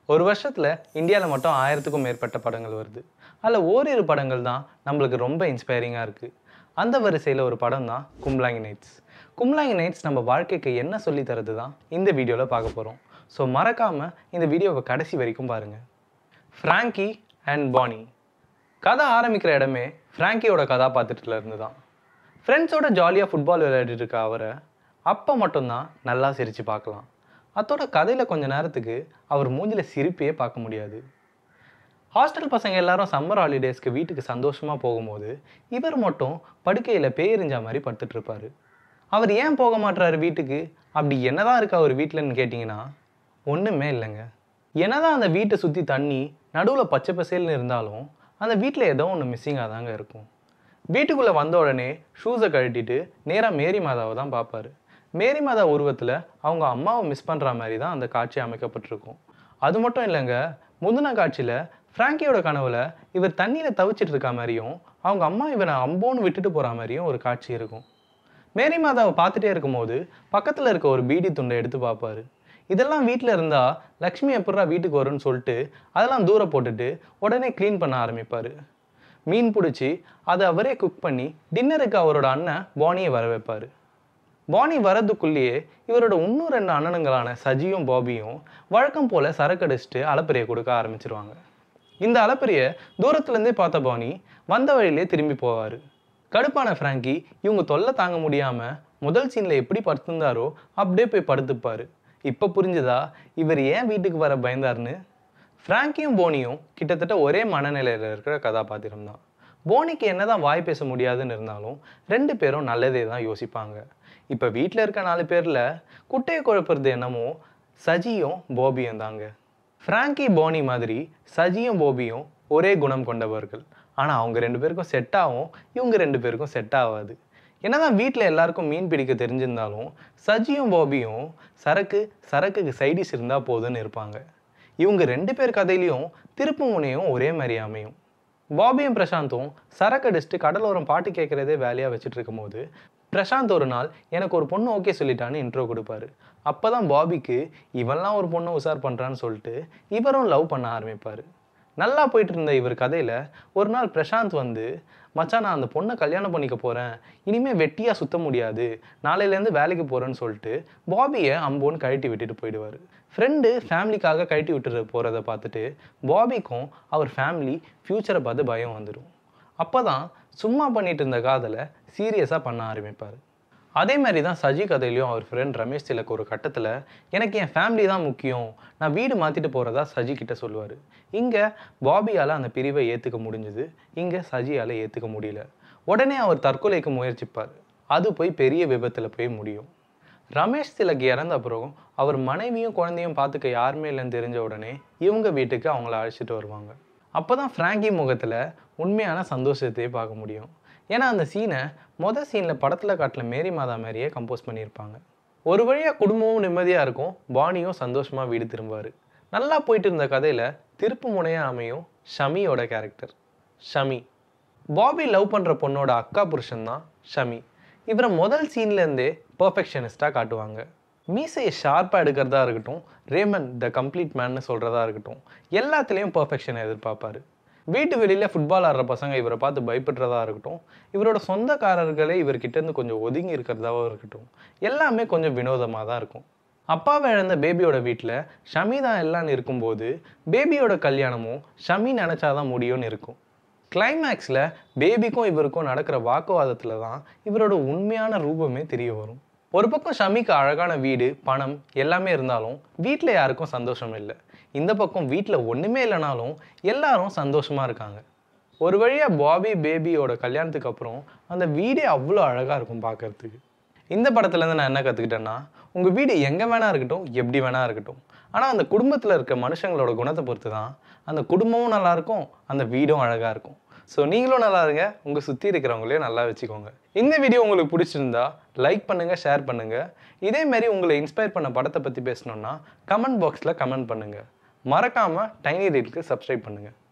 ஒரு வருஷத்துல இந்தியால மட்டும் 1000க்கும் மேற்பட்ட படங்கள் வருது. அதுல ஓரிரு படங்கள் தான் நம்மளுக்கு ரொம்ப இன்ஸ்பைரிங்கா இருக்கு. அந்த வரிசையில ஒரு படம் தான் கும்பலாங்கி நைட்ஸ். கும்பலாங்கி நைட்ஸ் நம்ம வாழ்க்கைக்கு என்ன சொல்லி தருது தான் இந்த வீடியோல பார்க்க போறோம். ஸோ மறக்காம இந்த வீடியோவை கடைசி வரைக்கும் பாருங்க. Frankie and Bonny. கதை ஆரம்பிக்கிற இடமே ஃப்ராங்கியோட கதாபாத்திரத்துல இருந்து தான். ஃப்ரெண்ட்ஸோட ஜாலியாக ஃபுட்பால் விளையாடிட்டு இருக்க அவரை அப்போ மட்டும்தான் நல்லா சிரித்து பார்க்கலாம். அதோட கதையில் கொஞ்ச நேரத்துக்கு அவர் மூஞ்சில் சிரிப்பையே பார்க்க முடியாது. ஹாஸ்டல் பசங்க எல்லாரும் சம்மர் ஹாலிடேஸ்க்கு வீட்டுக்கு சந்தோஷமாக போகும்போது இவர் மட்டும் படுக்கையில் பேயறிஞ்ச மாதிரி படுத்துட்டு இருப்பார். அவர் ஏன் போக மாட்டுறாரு வீட்டுக்கு? அப்படி என்னதான் இருக்கா அவர் வீட்டிலன்னு கேட்டிங்கன்னா ஒன்றுமே இல்லைங்க. என்னதான் அந்த வீட்டை சுற்றி தண்ணி நடுவில் பச்சை பசேல்னு இருந்தாலும் அந்த வீட்டில் ஏதோ ஒன்று மிஸ்ஸிங்காக தாங்க இருக்கும். வீட்டுக்குள்ளே வந்த உடனே ஷூஸை கழட்டிட்டு நேராக மேரி மாதாவை தான் பார்ப்பார். மேரி மாதா உருவத்தில் அவங்க அம்மாவை மிஸ் பண்ணுற மாதிரி தான் அந்த காட்சி அமைக்கப்பட்டிருக்கும். அது மட்டும் இல்லைங்க, முந்தின காட்சியில் ஃப்ராங்கியோட கனவுல இவர் தண்ணியில் தவிச்சிட்டு இருக்க மாதிரியும் அவங்க அம்மா இவரை அம்போன்னு விட்டுட்டு போகிற மாதிரியும் ஒரு காட்சி இருக்கும். மேரி மாதாவை பார்த்துட்டே இருக்கும்போது பக்கத்தில் இருக்க ஒரு பீடி துண்டை எடுத்து பார்ப்பாரு. இதெல்லாம் வீட்டில் இருந்தால் லக்ஷ்மி எப்படா வீட்டுக்கு வரும்னு சொல்லிட்டு அதெல்லாம் தூர போட்டுட்டு உடனே க்ளீன் பண்ண ஆரம்பிப்பார். மீன் பிடிச்சி அதை அவரே குக் பண்ணி டின்னருக்கு அவரோட அண்ணன் பானியை வர வைப்பார். பானி வரதுக்குள்ளேயே இவரோட இன்னும் 2 அண்ணனுங்களான சஜியும் பாபியும் வழக்கம் போல் சரக்கடிச்சிட்டு அலப்பறையை கொடுக்க ஆரம்பிச்சிருவாங்க. இந்த அலப்பறையை தூரத்துலேருந்தே பார்த்த பானி வந்த வழியிலே திரும்பி போவார். கடுப்பான ஃப்ராங்கி இவங்க தொல்லை தாங்க முடியாமல் முதல் சீனில் எப்படி படுத்திருந்தாரோ அப்படியே போய் படுத்துப்பார். இப்போ புரிஞ்சுதா இவர் ஏன் வீட்டுக்கு வர பயந்தார்னு? ஃப்ராங்கியும் போனியும் கிட்டத்தட்ட ஒரே மனநிலையில் இருக்கிற கதாபாத்திரம் தான். போனிக்கு என்னதான் வாய் பேச முடியாதுன்னு இருந்தாலும் 2 பேரும் நல்லதே தான் யோசிப்பாங்க. இப்போ வீட்டில் இருக்க 4 பேரில் குட்டையை குழப்புறது என்னமோ சஜியும் போபியும் தாங்க. ஃப்ராங்கி போனி மாதிரி சஜியும் போபியும் ஒரே குணம் கொண்டவர்கள். ஆனால் அவங்க 2 பேருக்கும் செட் ஆகும், இவங்க 2 பேருக்கும் செட் ஆகாது. என்னதான் வீட்டில் எல்லாருக்கும் மீன் பிடிக்க தெரிஞ்சிருந்தாலும் சஜியும் போபியும் சரக்குக்கு சைடிஷ் இருந்தால் போதுன்னு இருப்பாங்க. இவங்க 2 பேர் கதையிலையும் திருப்பு முனையும் ஒரே மாதிரி அமையும். பாபியும் பிரசாந்தும் சரக்கு அடிச்சுட்டு கடலோரம் பாட்டு கேட்குறதே வேலையாக வச்சுட்டு இருக்கும் போது பிரசாந்த் ஒரு நாள் எனக்கு ஒரு பொண்ணு ஓகே சொல்லிட்டான்னு இன்ட்ரோ கொடுப்பாரு. அப்போ தான் பாபிக்கு இவெல்லாம் ஒரு பொண்ணை உசார் பண்ணுறான்னு சொல்லிட்டு இவரும் லவ் பண்ண ஆரம்பிப்பார். நல்லா போயிட்டு இருந்த இவர் கதையில் ஒரு நாள் பிரசாந்த் வந்து மச்சான் நான் அந்த பொண்ணை கல்யாணம் பண்ணிக்க போகிறேன், இனிமேல் வெட்டியாக சுற்ற முடியாது, நாளையிலேருந்து வேலைக்கு போகிறேன்னு சொல்லிட்டு பாபியை அம்போன்னு கழட்டி விட்டுட்டு போயிடுவார். ஃப்ரெண்டு ஃபேமிலிக்காக கழட்டி விட்டுட்டு போகிறத பார்த்துட்டு பாபிக்கும் அவர் ஃபேமிலி ஃப்யூச்சரை பார்த்து பயம் வந்துடும். அப்போ தான் சும்மா பண்ணிட்டு இருந்த காதலை சீரியஸாக பண்ண ஆரம்பிப்பார். அதே மாதிரி தான் சஜி கதையிலையும் அவர் ஃப்ரெண்ட் ரமேஷ் திலக் ஒரு கட்டத்தில் எனக்கு என் ஃபேமிலி தான் முக்கியம், நான் வீடு மாற்றிட்டு போகிறதா சஜி கிட்ட சொல்லுவார். இங்கே பாபியால் அந்த பிரிவை ஏற்றுக்க முடிஞ்சுது, இங்கே சஜியால் ஏற்றுக்க முடியல. உடனே அவர் தற்கொலைக்கு முயற்சிப்பார். அது போய் பெரிய விபத்தில் போய் முடியும். ரமேஷ் திலக் இறந்த அப்புறம் அவர் மனைவியும் குழந்தையும் பார்த்துக்க யாருமே இல்லைன்னு தெரிஞ்ச உடனே இவங்க வீட்டுக்கு அவங்கள அழைச்சிட்டு வருவாங்க. அப்போ தான் ஃப்ராங்கி முகத்தில் உண்மையான சந்தோஷத்தையே பார்க்க முடியும். ஏன்னா அந்த சீனை மொதல் சீனில் படத்தில் காட்டில மேரி மாதா மாதிரியே கம்போஸ் பண்ணியிருப்பாங்க. ஒரு வழியாக குடும்பமும் நிம்மதியாக இருக்கும், பானியும் சந்தோஷமாக வீடு திரும்புவார். நல்லா போயிட்டு இருந்த கதையில் திருப்பு முனையாக அமையும் ஷமியோட கேரக்டர். ஷமி பாபி லவ் பண்ணுற பொண்ணோட அக்கா புருஷன் தான் ஷமி. இவரை முதல் சீன்லேருந்தே பர்ஃபெக்ஷனிஸ்டாக காட்டுவாங்க. மீசையை ஷார்ப்பாக எடுக்கிறதா இருக்கட்டும், ரேமன் த கம்ப்ளீட் மேன்னு சொல்கிறதா இருக்கட்டும், எல்லாத்துலேயும் பர்ஃபெக்ஷனை எதிர்பார்ப்பார். வீட்டு வெளியில் ஃபுட்பால் ஆடுற பசங்க இவரை பார்த்து பயப்படுறதா இருக்கட்டும், இவரோட சொந்தக்காரர்களே இவர்கிட்டேருந்து கொஞ்சம் ஒதுங்கி இருக்கிறதாவும் இருக்கட்டும், எல்லாமே கொஞ்சம் வினோதமாக தான் இருக்கும். அப்பாவை இழந்த பேபியோட வீட்டில் ஷமி தான் எல்லாம் இருக்கும்போது பேபியோட கல்யாணமும் ஷமி நினச்சாதான் முடியும்னு இருக்கும். கிளைமேக்ஸில் பேபிக்கும் இவருக்கும் நடக்கிற வாக்குவாதத்தில் தான் இவரோட உண்மையான ரூபமே தெரிய வரும். ஒரு பக்கம் ஷமிக்கு அழகான வீடு, பணம் எல்லாமே இருந்தாலும் வீட்டில் யாருக்கும் சந்தோஷம் இல்லை. இந்த பக்கம் வீட்டில் ஒன்றுமே இல்லைனாலும் எல்லாரும் சந்தோஷமாக இருக்காங்க. ஒரு வழியாக பாபி பேபியோட கல்யாணத்துக்கு அப்புறம் அந்த வீடே அவ்வளோ அழகாக இருக்கும் பார்க்கறதுக்கு. இந்த படத்துலேருந்து நான் என்ன கற்றுக்கிட்டேன்னா, உங்கள் வீடு எங்கே வேணா இருக்கட்டும், எப்படி வேணா இருக்கட்டும், ஆனால் அந்த குடும்பத்தில் இருக்க மனுஷங்களோட குணத்தை பொறுத்து தான் அந்த குடும்பமும் நல்லாயிருக்கும், அந்த வீடும் அழகாக இருக்கும். ஸோ நீங்களும் நல்லா இருங்க, உங்கள் சுற்றி இருக்கிறவங்களையும் நல்லா வச்சுக்கோங்க. இந்த வீடியோ உங்களுக்கு பிடிச்சிருந்தா லைக் பண்ணுங்கள், ஷேர் பண்ணுங்கள். இதேமாரி உங்களை இன்ஸ்பயர் பண்ண படத்தை பற்றி பேசணுன்னா கமெண்ட் பாக்ஸில் கமெண்ட் பண்ணுங்கள். மறக்காமல் டைனி ரீலுக்கு சப்ஸ்கிரைப் பண்ணுங்கள்.